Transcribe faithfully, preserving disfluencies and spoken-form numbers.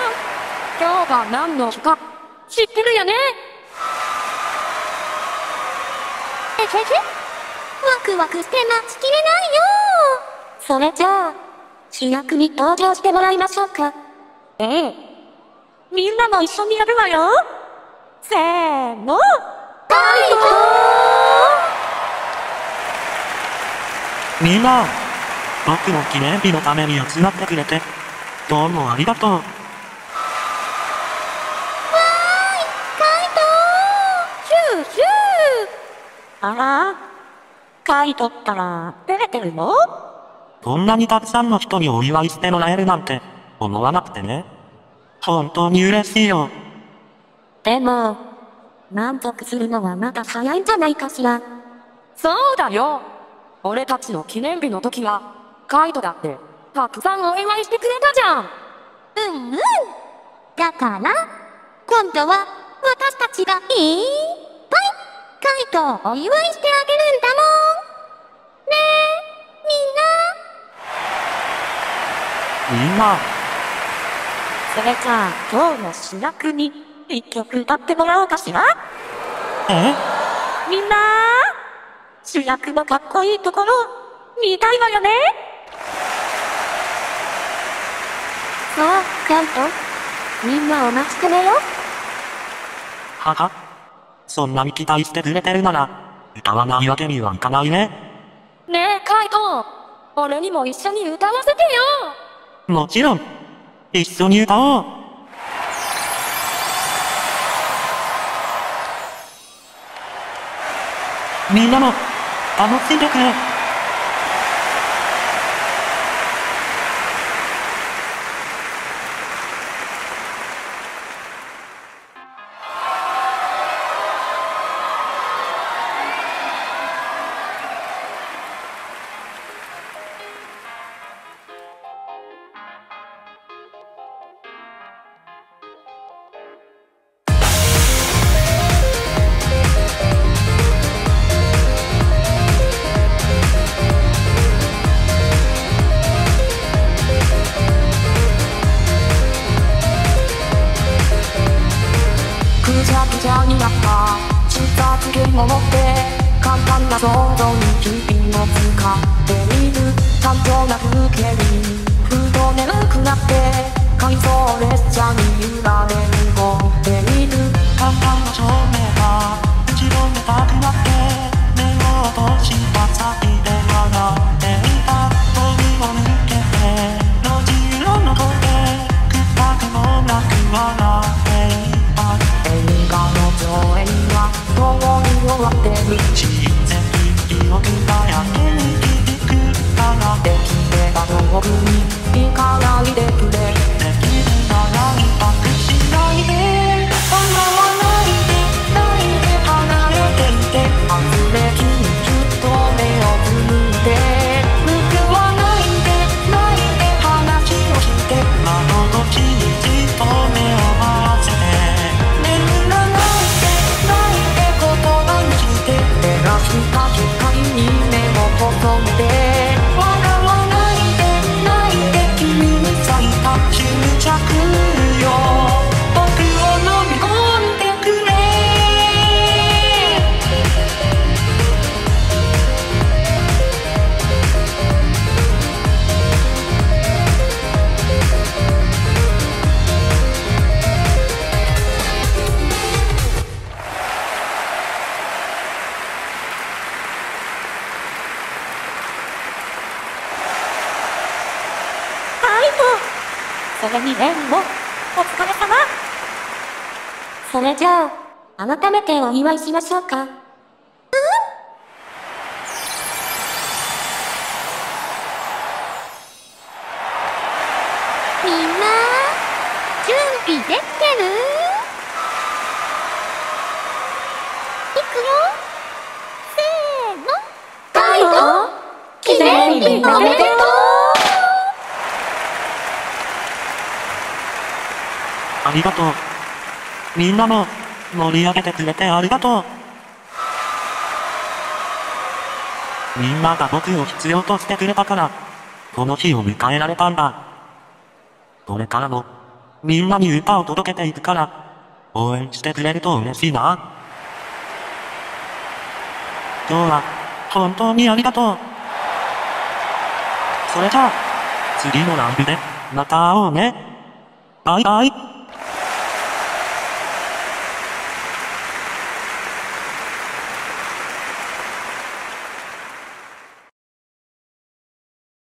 今日が何の日か知ってるよね？ えへへ、ワクワクして待ちきれないよ。それじゃあ、主役に登場してもらいましょうか。 ええ。みんなも一緒にやるわよ。せーの。 カイト！ みんな、僕の記念日のために集まってくれて、どうもありがとう。 わーい、カイト！シューシュー！ あら、カイトったら照れてるの？ こんなにたくさんの人にお祝いしてもらえるなんて、思わなくてね。本当に嬉しいよ。 でも、満足するのはまだ早いんじゃないかしら。 そうだよ。俺たちの記念日の時は、カイトだって、たくさんお祝いしてくれたじゃん。 うんうん。だから、今度は、私たちがいっぱい、カイトをお祝いしてあげるんだもん。ねえ、みんな。 みんな、 それじゃあ、今日の主役に、一曲歌ってもらおうかしら？ え？ みんな、主役のかっこいいところ、見たいわよね？ そう、カイト。みんなお待ちかねよ。 はは。そんなに期待してくれてるなら、歌わないわけにはいかないね。 ねえ、カイト。俺にも一緒に歌わせてよ。 もちろん、一緒に歌おう。みんなも、楽しんでくれ。 くちゃくちゃになった下付け物って簡単な想像に日々を使ってみる単調な風景にふと眠くなって回送列車に揺られ動いてみる簡単な照明が打ち止めたくなって目を落とした先で笑っていたゴミを抜けて路地裏の声でくったくもなく笑っていた映画の上映は共に終わってる親戚記憶がやけに響くからできれば遠くに行かないでくれできるなら一泊しないで思わないでないで離れていてあふれきにずっと目をつむって報わないでないで話をして窓口にじっと目を合わせて眠らないでないで言葉にして照らした光に目を細めて笑わないでないで君に咲いた執着よ僕を飲み込んでくれカイト！ それにレンもお疲れ様。 それじゃあ、改めてお祝いしましょうか。みんな、準備できてる？いくよ。せーの。カイト、記念日おめでとう！ ありがとう。みんなも盛り上げてくれてありがとう。みんなが僕を必要としてくれたから、この日を迎えられたんだ。これからも、 みんなに歌を届けていくから、応援してくれると嬉しいな。今日は、本当にありがとう。それじゃあ、次のライブで、また会おうね。バイバイ。